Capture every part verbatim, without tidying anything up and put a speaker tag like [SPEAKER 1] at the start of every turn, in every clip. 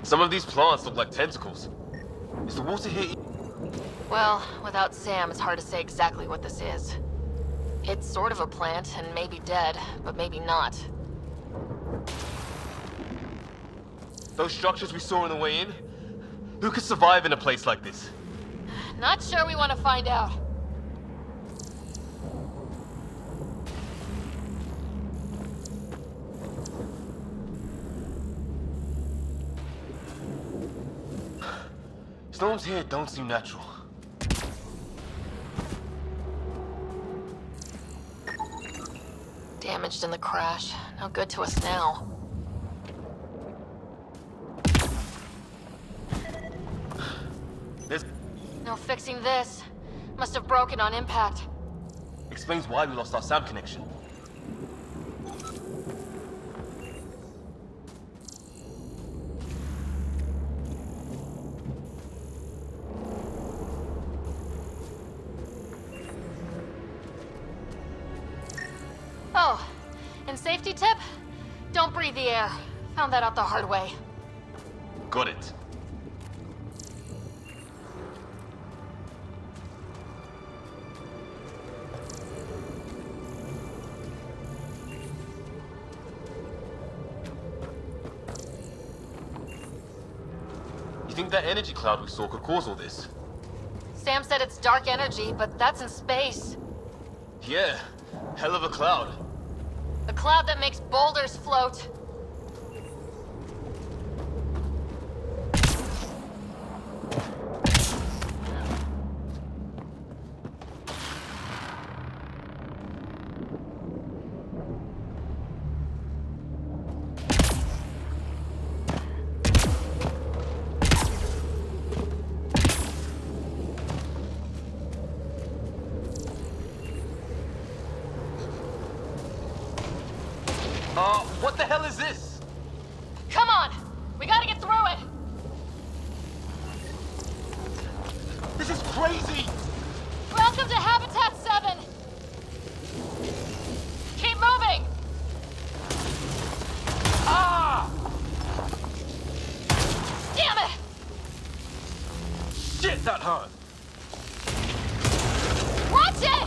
[SPEAKER 1] Some of these plants look like tentacles. Is the water here...
[SPEAKER 2] Well, without Sam, it's hard to say exactly what this is. It's sort of a plant, and maybe dead, but maybe not.
[SPEAKER 1] Those structures we saw on the way in? Who could survive in a place like this?
[SPEAKER 2] Not sure we want to find out.
[SPEAKER 1] Storms here don't seem natural.
[SPEAKER 2] Damaged in the crash. No good to us now.
[SPEAKER 1] There's...
[SPEAKER 2] No fixing this. Must have broken on impact.
[SPEAKER 1] Explains why we lost our Sam connection.
[SPEAKER 2] Oh, and safety tip? Don't breathe the air. Found that out the hard way.
[SPEAKER 1] Got it. You think that energy cloud we saw could cause all this?
[SPEAKER 2] Sam said it's dark energy, but that's in space.
[SPEAKER 1] Yeah, hell of a cloud.
[SPEAKER 2] A cloud that makes boulders float.
[SPEAKER 1] Uh, what the hell is this?
[SPEAKER 2] Come on! We gotta get through it!
[SPEAKER 1] This is crazy!
[SPEAKER 2] Welcome to Habitat seven! Keep moving!
[SPEAKER 1] Ah!
[SPEAKER 2] Damn it!
[SPEAKER 1] Shit, that hurt!
[SPEAKER 2] Watch it!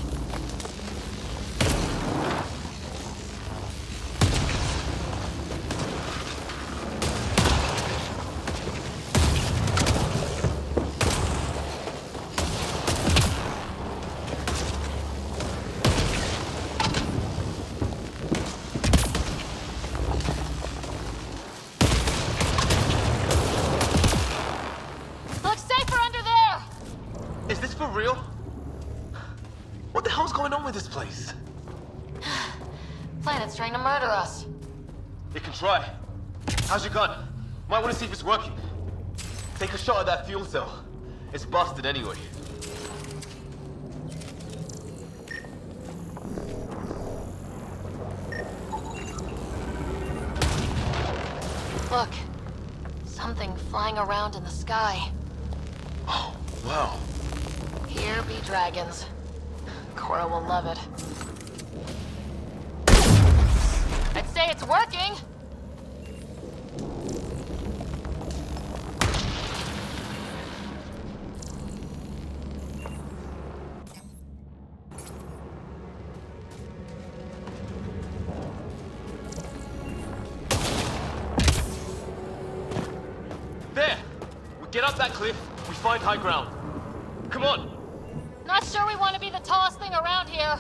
[SPEAKER 2] Looks safer under there!
[SPEAKER 1] Is this for real? What the hell's going on with this place?
[SPEAKER 2] Planet's trying to murder us.
[SPEAKER 1] It can try. How's your gun? Might want to see if it's working. Take a shot at that fuel cell. It's busted anyway.
[SPEAKER 2] Look. Something flying around in the sky.
[SPEAKER 1] Oh, wow.
[SPEAKER 2] Here be dragons. Cora will love it. I'd say it's working!
[SPEAKER 1] There! We get up that cliff, we find high ground. Come on!
[SPEAKER 2] Not sure we want to be the tallest thing around here.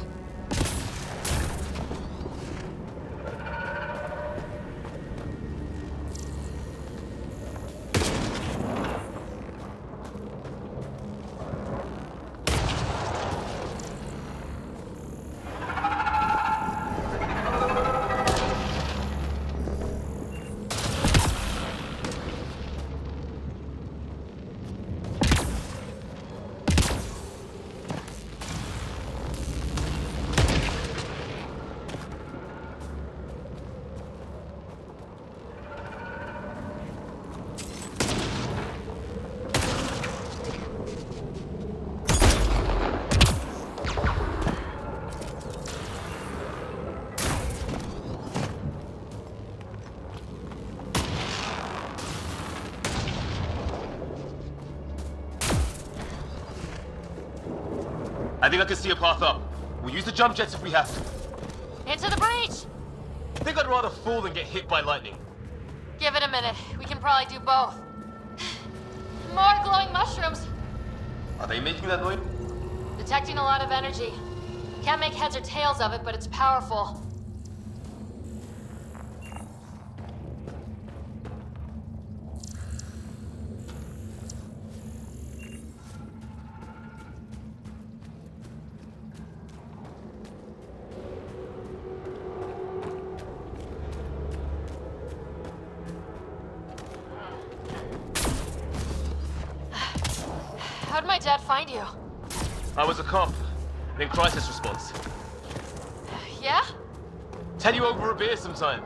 [SPEAKER 1] I think I can see a path up. We'll use the jump jets if we have to.
[SPEAKER 2] Into the breach!
[SPEAKER 1] I think I'd rather fall than get hit by lightning.
[SPEAKER 2] Give it a minute. We can probably do both. More glowing mushrooms.
[SPEAKER 1] Are they making that noise?
[SPEAKER 2] Detecting a lot of energy. Can't make heads or tails of it, but it's powerful. How'd my dad find you?
[SPEAKER 1] I was a cop. In crisis response.
[SPEAKER 2] Yeah?
[SPEAKER 1] Tell you over a beer sometime.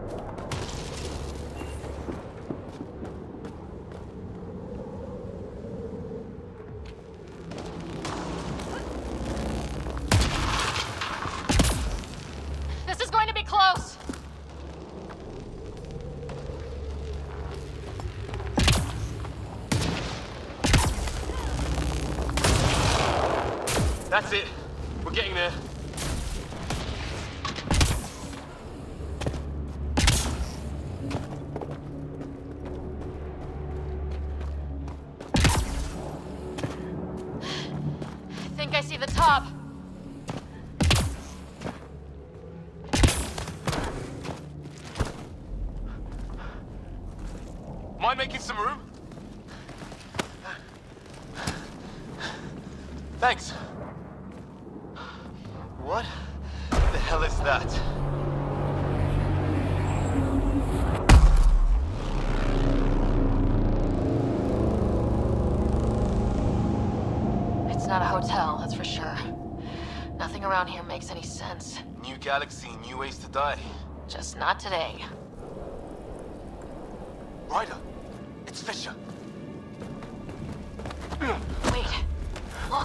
[SPEAKER 2] This is going to be close.
[SPEAKER 1] That's it. We're getting there.
[SPEAKER 2] I think I see the top.
[SPEAKER 1] Mind making some room? Thanks. What the hell is that?
[SPEAKER 2] It's not a hotel, that's for sure. Nothing around here makes any sense.
[SPEAKER 1] New galaxy, new ways to die.
[SPEAKER 2] Just not today.
[SPEAKER 1] Ryder, it's Fisher.
[SPEAKER 2] Wait, look.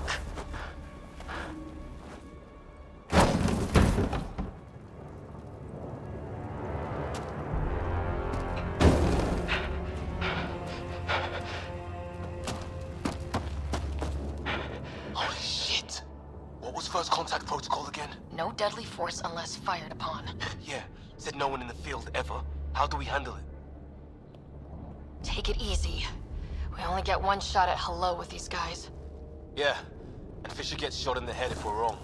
[SPEAKER 1] Holy shit! What was first contact protocol again?
[SPEAKER 2] No deadly force unless fired upon.
[SPEAKER 1] Yeah, said no one in the field ever. How do we handle it?
[SPEAKER 2] Take it easy. We only get one shot at hello with these guys.
[SPEAKER 1] Yeah, and Fisher gets shot in the head if we're wrong.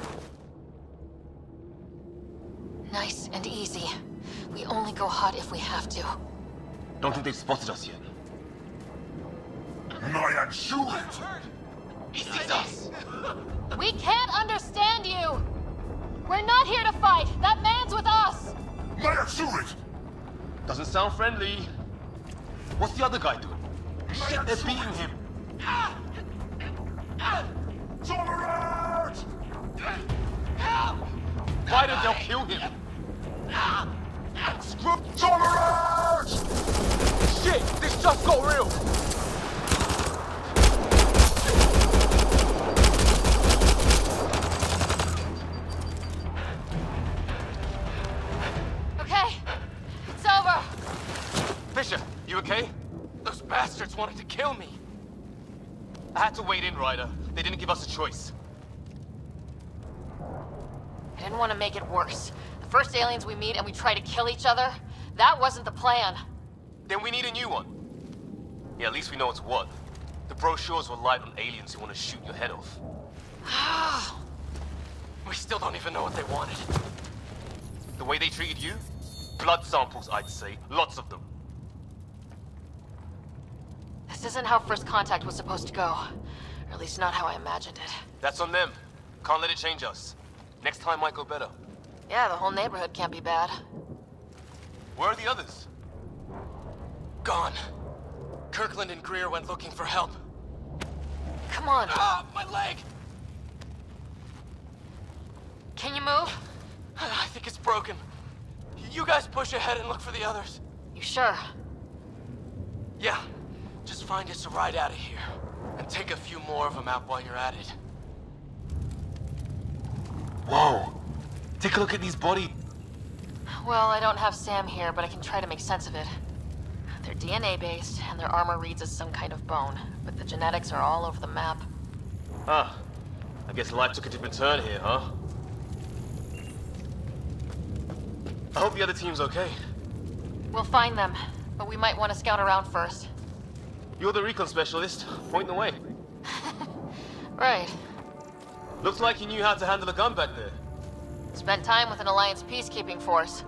[SPEAKER 2] Nice and easy. We only go hot if we have to.
[SPEAKER 1] Don't think they've spotted us yet.
[SPEAKER 3] I am sure.
[SPEAKER 1] He sees us.
[SPEAKER 2] We can't understand you! We're not here to fight! That man's with us!
[SPEAKER 3] I am sure.
[SPEAKER 1] Doesn't sound friendly. What's the other guy doing? Shit, they're beating him.
[SPEAKER 3] Tolerate!
[SPEAKER 1] Ryder, they'll kill him.
[SPEAKER 3] Screw tolerate!
[SPEAKER 1] Shit, this just got real.
[SPEAKER 2] Okay, it's over.
[SPEAKER 1] Fisher, you okay? Those bastards wanted to kill me. I had to wait in, Ryder. They didn't give us a choice.
[SPEAKER 2] I didn't want to make it worse. The first aliens we meet and we try to kill each other, that wasn't the plan.
[SPEAKER 1] Then we need a new one. Yeah, at least we know it's what. The brochures were light on aliens who want to shoot your head off. We still don't even know what they wanted. The way they treated you? Blood samples, I'd say. Lots of them.
[SPEAKER 2] This isn't how first contact was supposed to go. Or at least not how I imagined it.
[SPEAKER 1] That's on them. Can't let it change us. Next time might go better.
[SPEAKER 2] Yeah, the whole neighborhood can't be bad.
[SPEAKER 1] Where are the others?
[SPEAKER 4] Gone. Kirkland and Greer went looking for help.
[SPEAKER 2] Come on.
[SPEAKER 4] Ah, my leg!
[SPEAKER 2] Can you move?
[SPEAKER 4] I think it's broken. You guys push ahead and look for the others.
[SPEAKER 2] You sure?
[SPEAKER 4] Yeah. Just find us a ride out of here. And take a few more of them out while you're at it.
[SPEAKER 1] Whoa! Take a look at these bodies.
[SPEAKER 2] Well, I don't have Sam here, but I can try to make sense of it. They're D N A-based, and their armor reads as some kind of bone, but the genetics are all over the map.
[SPEAKER 1] Ah. I guess life took a different turn here, huh? I hope the other team's okay.
[SPEAKER 2] We'll find them, but we might want to scout around first.
[SPEAKER 1] You're the recon specialist. Point the way.
[SPEAKER 2] Right.
[SPEAKER 1] Looks like you knew how to handle a gun back there.
[SPEAKER 2] Spent time with an Alliance peacekeeping force.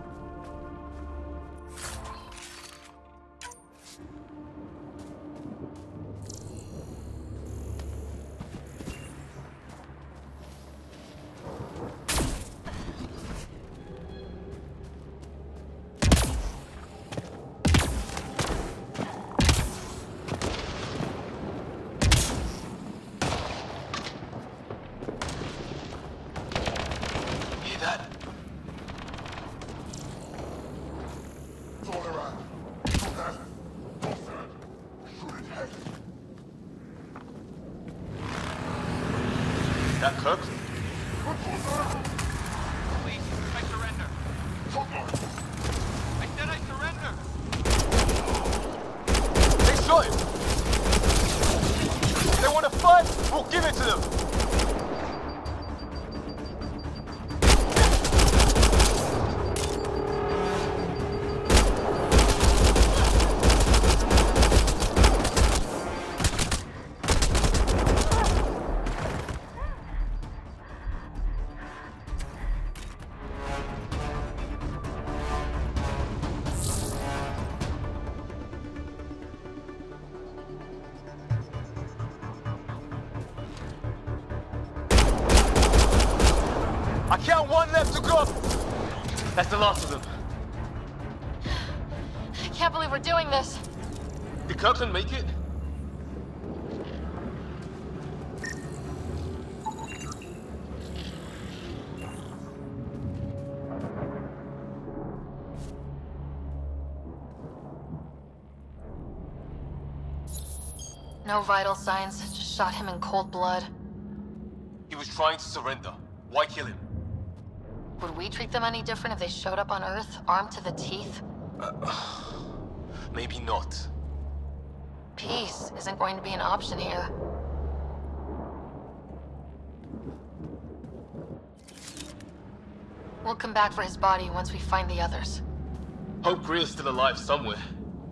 [SPEAKER 1] That Kirk?
[SPEAKER 4] Please, I surrender. I said I surrender.
[SPEAKER 1] They shot him! They want to fight? We'll give it to them! I count one left to go! That's the last of them.
[SPEAKER 2] I can't believe we're doing this.
[SPEAKER 1] Did Kirkland make it?
[SPEAKER 2] No vital signs, just shot him in cold blood.
[SPEAKER 1] He was trying to surrender. Why kill him?
[SPEAKER 2] Would we treat them any different if they showed up on Earth, armed to the teeth?
[SPEAKER 1] Uh, maybe not.
[SPEAKER 2] Peace isn't going to be an option here. We'll come back for his body once we find the others.
[SPEAKER 1] Hope Greer's still alive somewhere.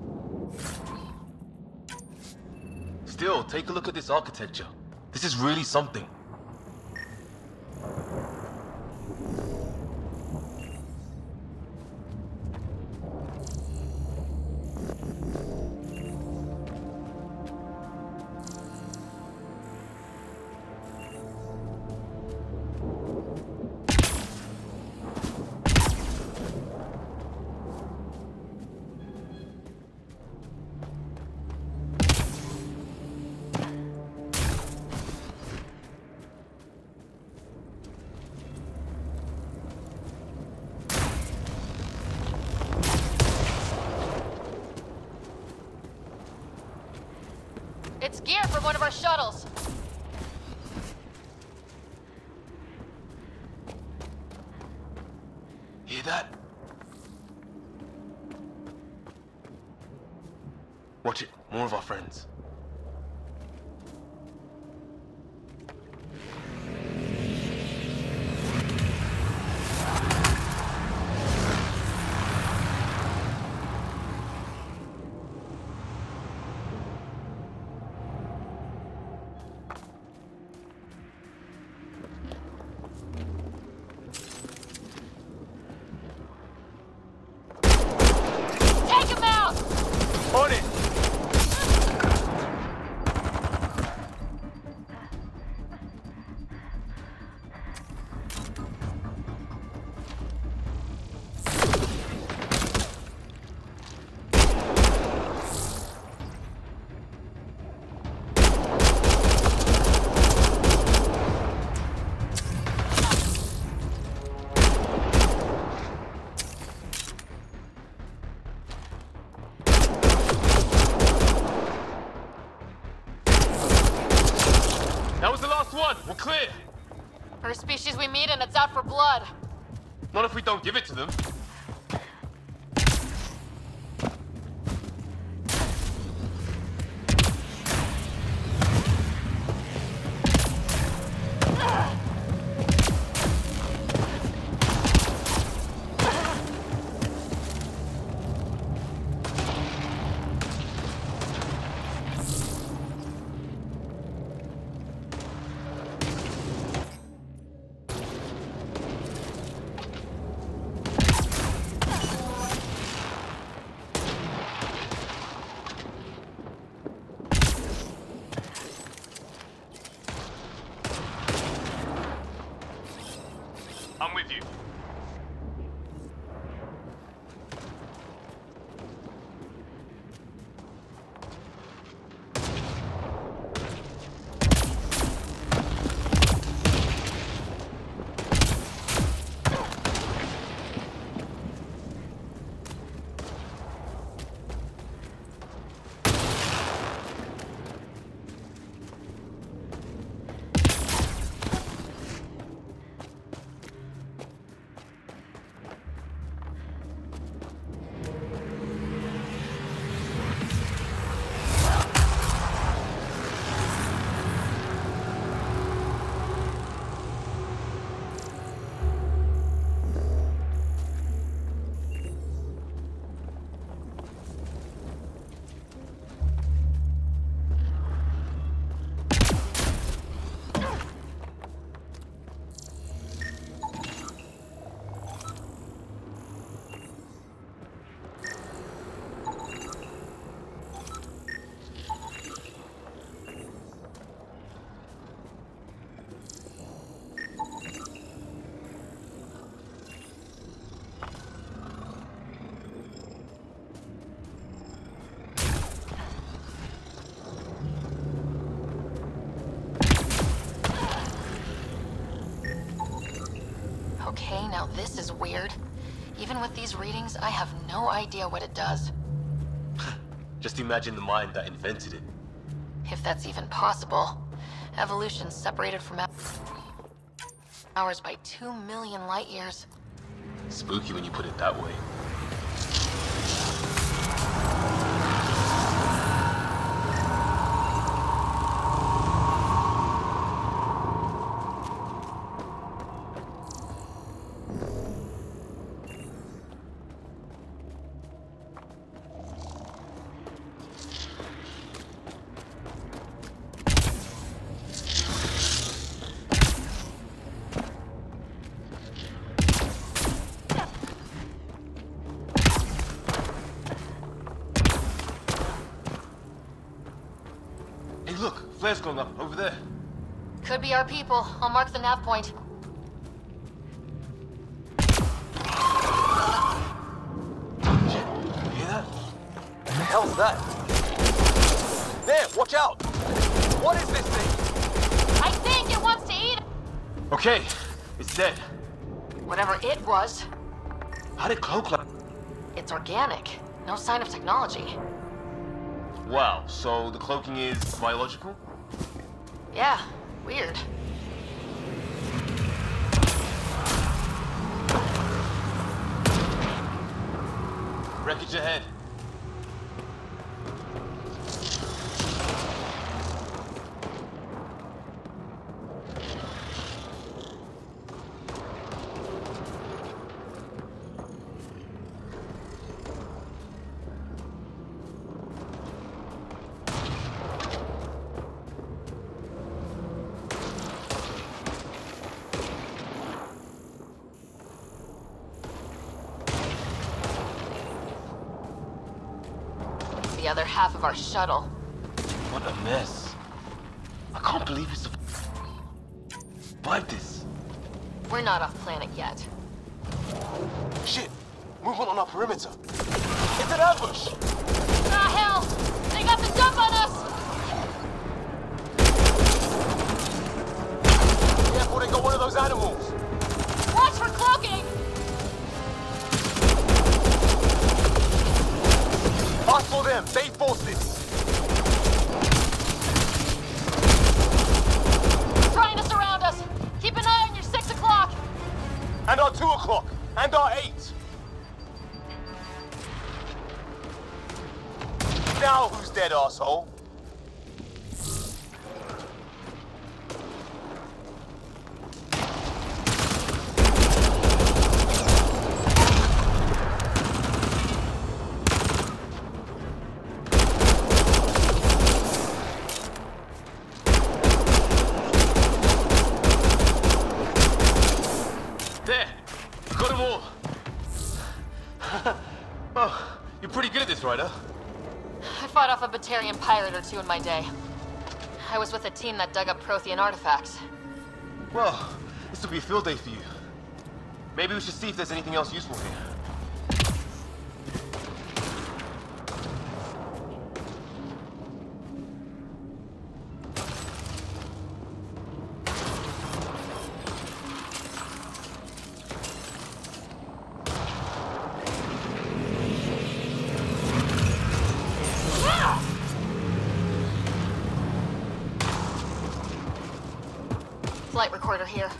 [SPEAKER 1] Still, take a look at this architecture. This is really something.
[SPEAKER 2] It's gear from one of our shuttles.
[SPEAKER 1] Hear that? Watch it. More of our friends. On it! That was the last one. We're clear.
[SPEAKER 2] First species we meet and it's out for blood.
[SPEAKER 1] Not if we don't give it to them.
[SPEAKER 2] Okay, now this is weird. Even with these readings, I have no idea what it does.
[SPEAKER 1] Just imagine the mind that invented it.
[SPEAKER 2] If that's even possible. Evolution's separated from ours by two million light years.
[SPEAKER 1] Spooky when you put it that way. Look, flare's going up, over there.
[SPEAKER 2] Could be our people. I'll mark the nav point.
[SPEAKER 1] Shit, you hear that? What the hell's that? There, watch out! What is this thing?
[SPEAKER 2] I think it wants to eat.
[SPEAKER 1] Okay, it's dead.
[SPEAKER 2] Whatever it was.
[SPEAKER 1] How did cloak like?
[SPEAKER 2] It's organic. No sign of technology.
[SPEAKER 1] Wow, so the cloaking is biological?
[SPEAKER 2] Yeah, weird.
[SPEAKER 1] Wreckage ahead.
[SPEAKER 2] The other half of our shuttle.
[SPEAKER 1] What a mess. I can't believe we survived this.
[SPEAKER 2] We're not off planet yet.
[SPEAKER 1] Shit, movement on our perimeter. It's an ambush!
[SPEAKER 2] Ah, hell! They got the jump on us!
[SPEAKER 1] Careful, they got one of those animals.
[SPEAKER 2] Watch for cloaking!
[SPEAKER 1] Us for them, they forces.
[SPEAKER 2] Trying to surround us. Keep an eye on your six o'clock.
[SPEAKER 1] And our two o'clock. And our eight. Now who's dead, arsehole? Oh, you're pretty good at this, Ryder.
[SPEAKER 2] I fought off a Batarian pirate or two in my day. I was with a team that dug up Prothean artifacts.
[SPEAKER 1] Well, this will be a field day for you. Maybe we should see if there's anything else useful here.
[SPEAKER 2] Flight recorder here.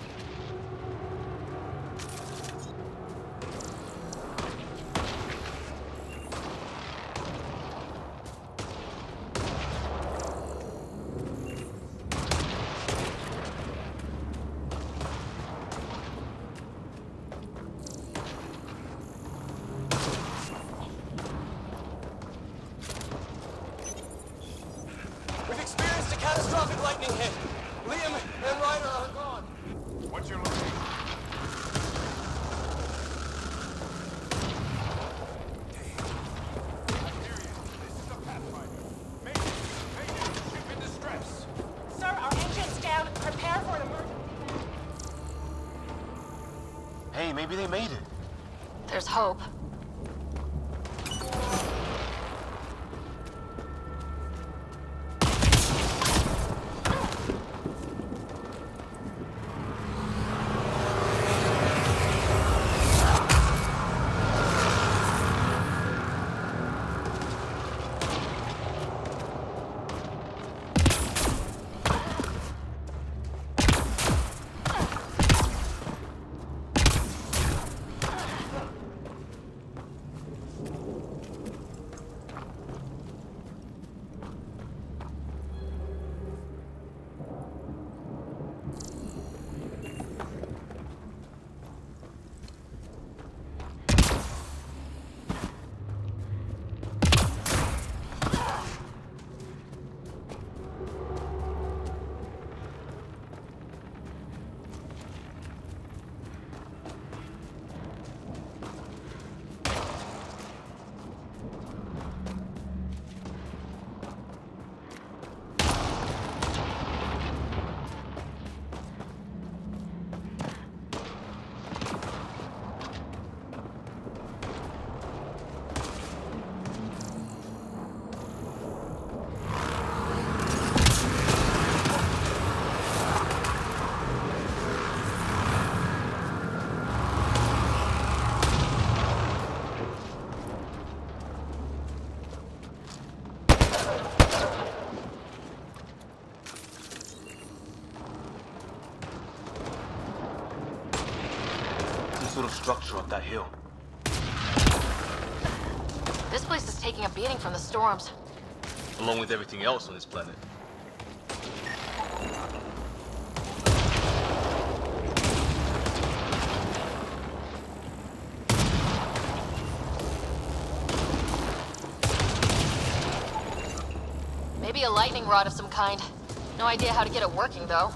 [SPEAKER 4] We've experienced a catastrophic lightning hit. Liam and Ryder are gone.
[SPEAKER 3] What's your location? This is a Pathfinder. Mayday! Mayday! Ship in distress!
[SPEAKER 5] Sir, our engine's down. Prepare for an emergency.
[SPEAKER 1] Hey, maybe they made it.
[SPEAKER 2] There's hope.
[SPEAKER 1] structure up that hill.
[SPEAKER 2] This place is taking a beating from the storms.
[SPEAKER 1] Along with everything else on this planet.
[SPEAKER 2] Maybe a lightning rod of some kind. No idea how to get it working, though.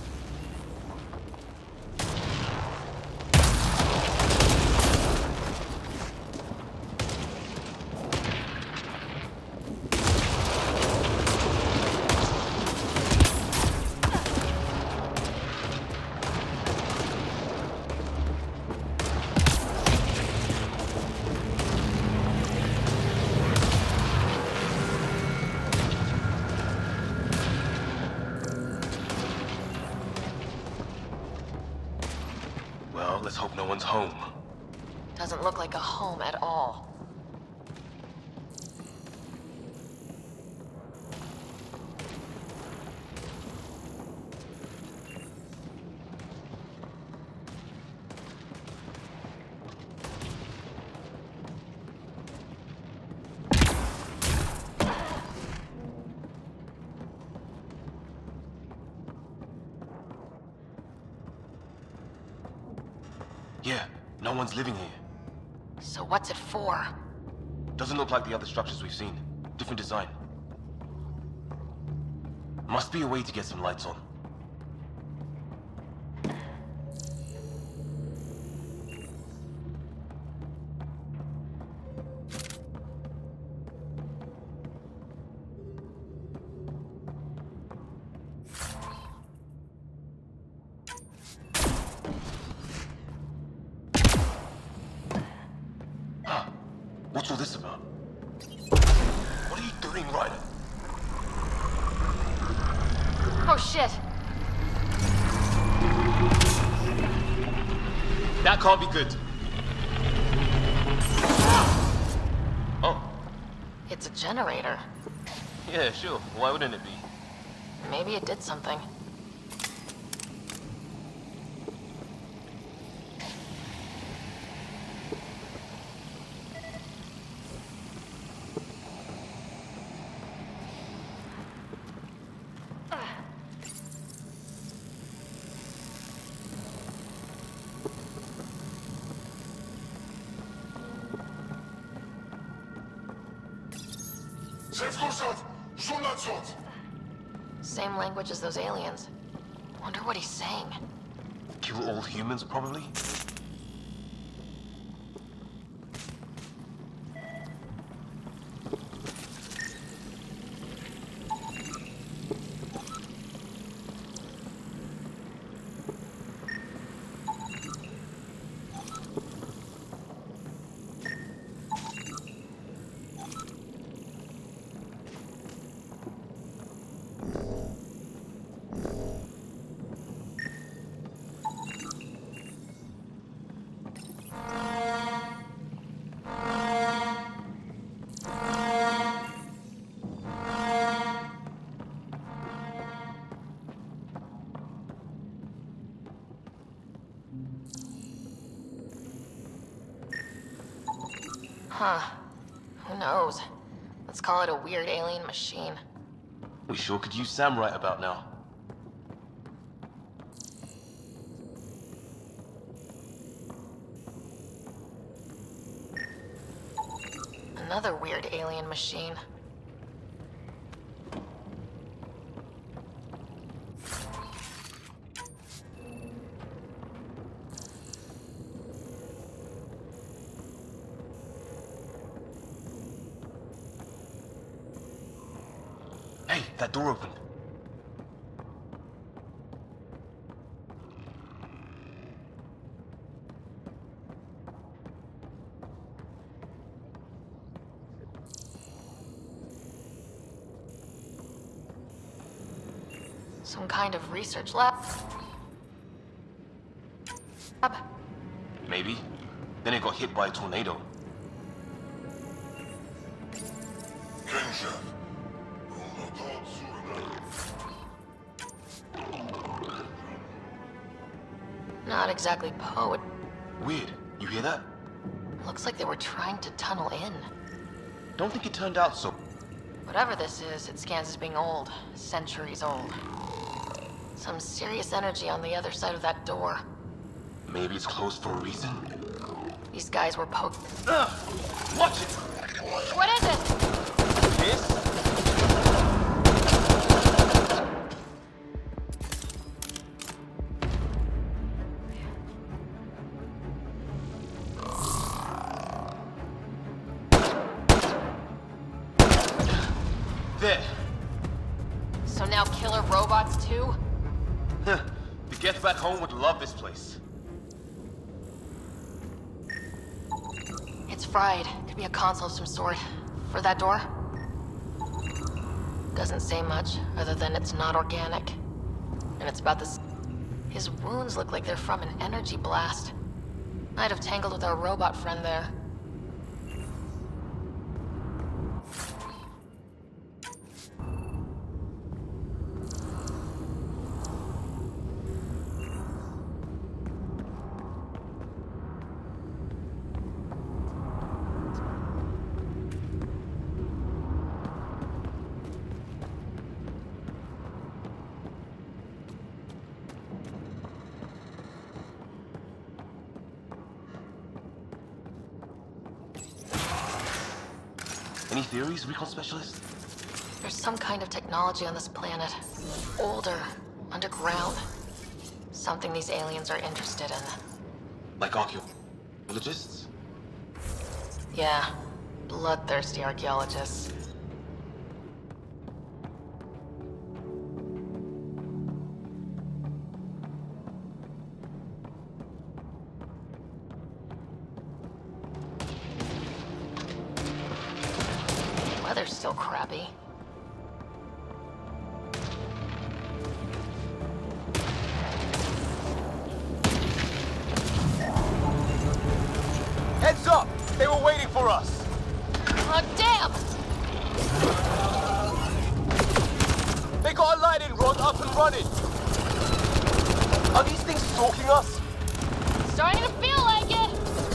[SPEAKER 1] Well, let's hope no one's home.
[SPEAKER 2] Doesn't look like a home at all.
[SPEAKER 1] Yeah, no one's living here.
[SPEAKER 2] So what's it for?
[SPEAKER 1] Doesn't look like the other structures we've seen. Different design. Must be a way to get some lights on. What's all this about? What are you doing, Ryder?
[SPEAKER 2] Oh shit!
[SPEAKER 1] That can't be good. Oh.
[SPEAKER 2] It's a generator.
[SPEAKER 1] Yeah, sure. Why wouldn't it be?
[SPEAKER 2] Maybe it did something. Same language as those aliens. Wonder what he's saying.
[SPEAKER 1] Kill all humans, probably?
[SPEAKER 2] Huh. Who knows? Let's call it a weird alien machine.
[SPEAKER 1] We sure could use Sam right about now.
[SPEAKER 2] Another weird alien machine.
[SPEAKER 1] Hey, that door opened.
[SPEAKER 2] Some kind of research lab? Lab?
[SPEAKER 1] Maybe. Then it got hit by a tornado.
[SPEAKER 2] Not exactly poet.
[SPEAKER 1] Weird. You hear that?
[SPEAKER 2] Looks like they were trying to tunnel in.
[SPEAKER 1] Don't think it turned out so.
[SPEAKER 2] Whatever this is, it scans as being old. Centuries old. Some serious energy on the other side of that door.
[SPEAKER 1] Maybe it's closed for a reason.
[SPEAKER 2] These guys were poked.
[SPEAKER 1] Ugh! Watch it!
[SPEAKER 2] What is it?
[SPEAKER 1] This? There.
[SPEAKER 2] So now killer robots too?
[SPEAKER 1] Huh. The Geth back home would love this place.
[SPEAKER 2] It's fried. Could be a console of some sort. For that door? Doesn't say much, other than it's not organic. And it's about this. His wounds look like they're from an energy blast. Might have tangled with our robot friend there.
[SPEAKER 1] Any theories, recon specialist?
[SPEAKER 2] There's some kind of technology on this planet. Older, underground. Something these aliens are interested in.
[SPEAKER 1] Like archaeologists?
[SPEAKER 2] Yeah, bloodthirsty archaeologists. Weather's still crappy.
[SPEAKER 1] Heads up! They were waiting for us!
[SPEAKER 2] Oh, damn!
[SPEAKER 1] They got a lightning rod up and running! Are these things stalking us?
[SPEAKER 2] Starting to feel like it!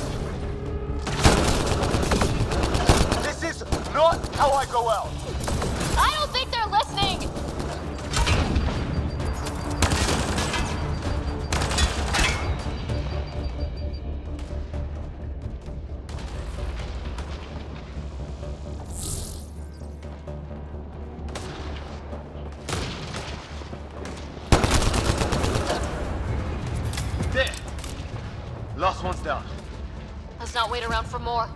[SPEAKER 1] This is not how I go out!
[SPEAKER 2] I don't think they're listening!
[SPEAKER 1] There! Last one's down.
[SPEAKER 2] Let's not wait around for more.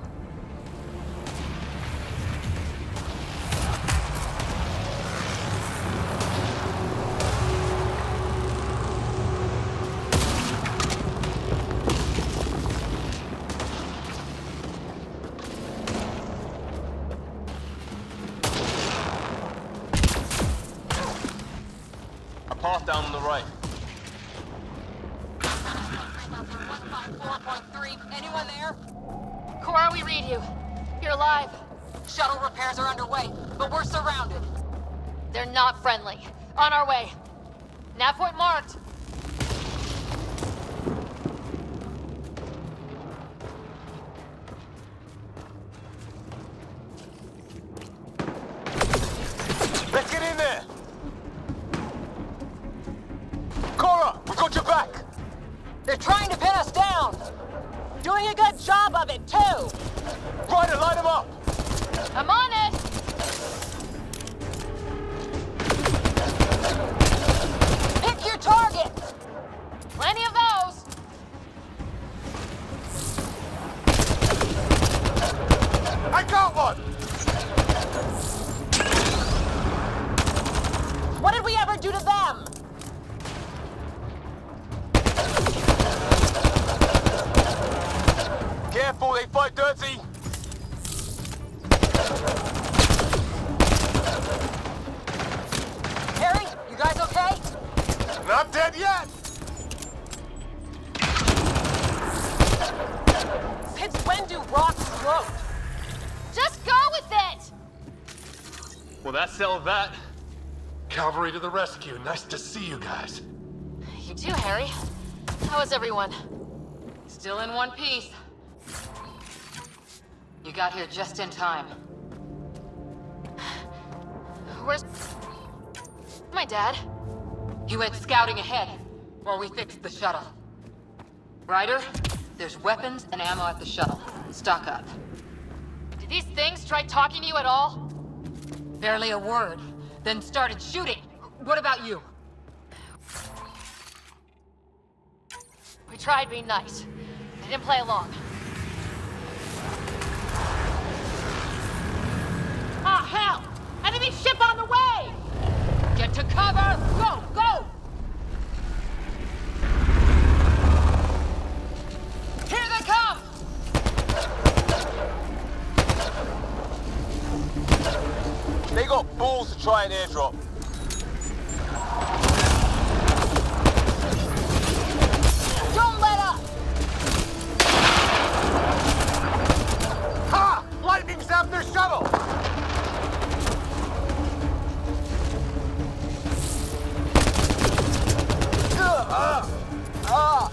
[SPEAKER 1] A path down on the right.
[SPEAKER 5] four point three. Anyone there?
[SPEAKER 2] Cora, we read you. You're alive.
[SPEAKER 5] Shuttle repairs are underway, but we're surrounded.
[SPEAKER 2] They're not friendly. On our way. Nav point marked.
[SPEAKER 1] Let's get in there! Cora, we got your back!
[SPEAKER 5] They're trying to pin us down. Doing a good job of it, too.
[SPEAKER 1] Ryder, line them up!
[SPEAKER 2] I'm on it!
[SPEAKER 5] Pick your targets.
[SPEAKER 2] Plenty of those!
[SPEAKER 1] I got one!
[SPEAKER 5] What did we ever do to them?
[SPEAKER 1] Careful, they fight dirty!
[SPEAKER 5] Harry, you guys okay?
[SPEAKER 1] Not dead yet!
[SPEAKER 5] Since when do rocks float?
[SPEAKER 2] Just go with it!
[SPEAKER 1] Well, that settled that. Cavalry to the rescue. Nice to see you guys.
[SPEAKER 2] You too, Harry. How is everyone?
[SPEAKER 5] Still in one piece. You got here just in time.
[SPEAKER 2] Where's my dad?
[SPEAKER 5] He went scouting ahead while we fixed the shuttle. Ryder, there's weapons and ammo at the shuttle. Stock up.
[SPEAKER 2] Did these things try talking to you at all?
[SPEAKER 5] Barely a word, then started shooting. What about you?
[SPEAKER 2] We tried being nice. They didn't play along. Ah, hell! Enemy ship on the way!
[SPEAKER 5] Get to cover! Go, go! Here they come!
[SPEAKER 1] They got balls to try an airdrop.
[SPEAKER 5] Don't let up!
[SPEAKER 1] Ha! Lightning's after shuttle! Ah! Ah!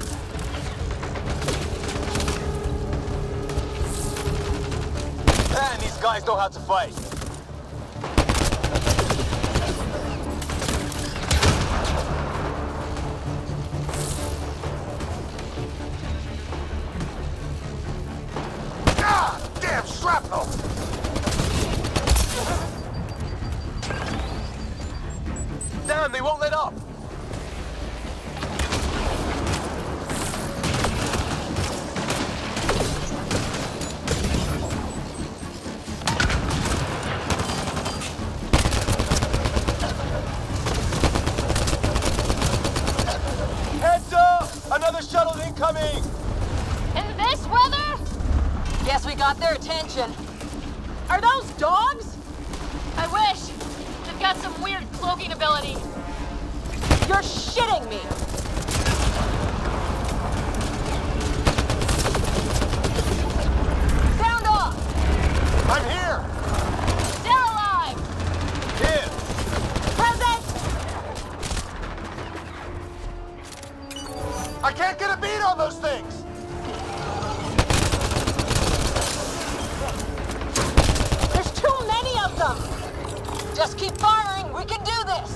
[SPEAKER 1] Man, these guys know how to fight. Ah! Damn shrapnel! Damn, they won't let up! Heads up! Another shuttle's incoming!
[SPEAKER 2] In this weather?
[SPEAKER 5] Guess we got their attention. Are those dogs?
[SPEAKER 2] I wish. They've got some weird cloaking ability.
[SPEAKER 5] You're shitting me! Sound off!
[SPEAKER 1] I'm here!
[SPEAKER 2] They're alive!
[SPEAKER 1] Here!
[SPEAKER 5] Present!
[SPEAKER 1] I can't get a beat on those things!
[SPEAKER 5] There's too many of them! Just keep firing, we can do this!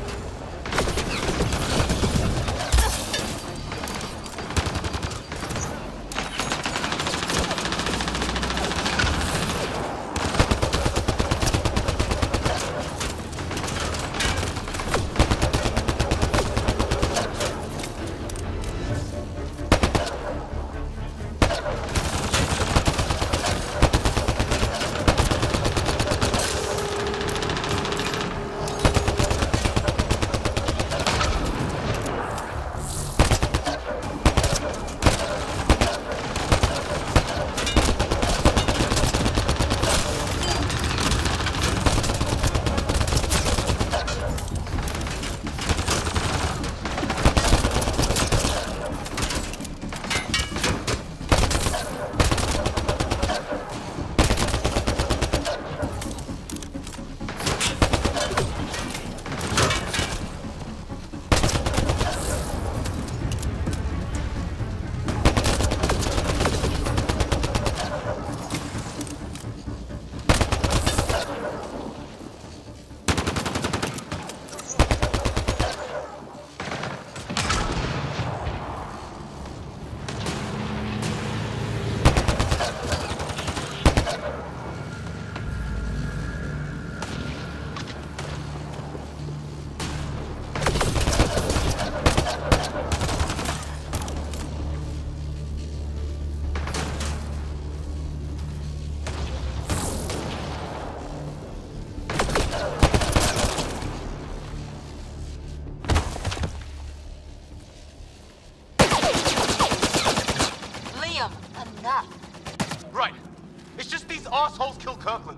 [SPEAKER 4] Right. It's just these assholes killed Kirkland.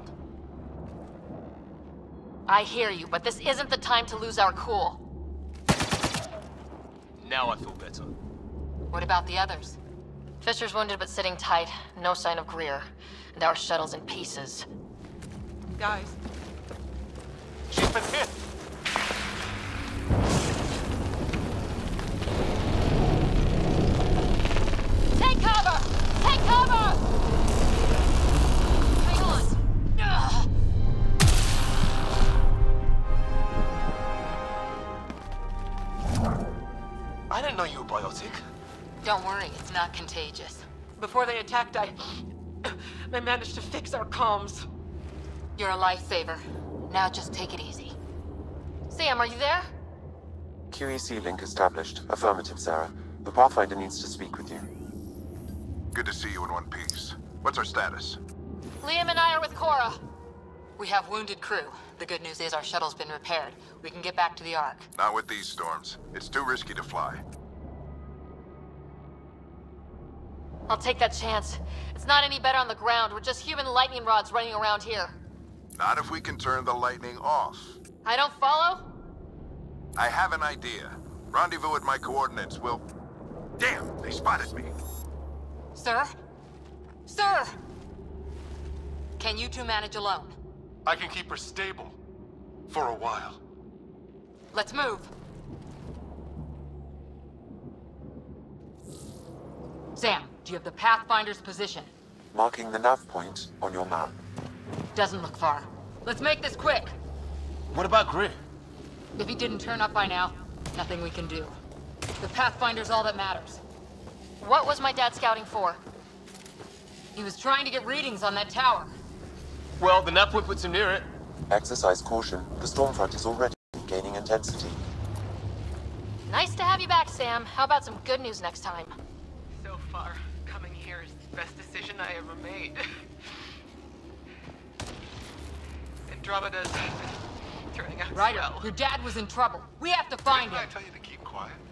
[SPEAKER 2] I hear you, but this isn't the time to lose our cool.
[SPEAKER 4] Now I feel better.
[SPEAKER 5] What about the others?
[SPEAKER 2] Fisher's wounded but sitting tight. No sign of Greer. And our shuttle's in pieces.
[SPEAKER 5] Guys.
[SPEAKER 4] She's been hit.
[SPEAKER 2] Take cover! Cover! Hang on. Ugh.
[SPEAKER 4] I didn't know you were biotic.
[SPEAKER 5] Don't worry, it's not contagious. Before they attacked, I... I managed to fix our comms. You're a lifesaver. Now just take it easy.
[SPEAKER 2] Sam, are you there?
[SPEAKER 6] Q E C link established. Affirmative, Sarah. The Pathfinder needs to speak with you.
[SPEAKER 3] Good to see you in one piece. What's our status?
[SPEAKER 2] Liam and I are with Cora.
[SPEAKER 5] We have wounded crew. The good news is our shuttle's been repaired. We can get back to the Ark.
[SPEAKER 3] Not with these storms. It's too risky to fly.
[SPEAKER 2] I'll take that chance. It's not any better on the ground. We're just human lightning rods running around here.
[SPEAKER 3] Not if we can turn the lightning off.
[SPEAKER 2] I don't follow?
[SPEAKER 3] I have an idea. Rendezvous at my coordinates will... Damn, they spotted me.
[SPEAKER 5] Sir? Sir! Can you two manage alone?
[SPEAKER 7] I can keep her stable. For a while.
[SPEAKER 5] Let's move. Sam, do you have the Pathfinder's position?
[SPEAKER 6] Marking the nav point on your map.
[SPEAKER 5] Doesn't look far. Let's make this quick.
[SPEAKER 4] What about Grit?
[SPEAKER 5] If he didn't turn up by now, nothing we can do. The Pathfinder's all that matters.
[SPEAKER 2] What was my dad scouting for?
[SPEAKER 5] He was trying to get readings on that tower.
[SPEAKER 4] Well, the nav point puts him near it.
[SPEAKER 6] Exercise caution. The storm front is already gaining intensity.
[SPEAKER 2] Nice to have you back, Sam. How about some good news next time?
[SPEAKER 5] So far, coming here is the best decision I ever made. Andromeda's turning out Ryder, swell.
[SPEAKER 2] Your dad was in trouble. We have to find
[SPEAKER 7] Didn't I
[SPEAKER 2] him.
[SPEAKER 7] tell you to keep quiet?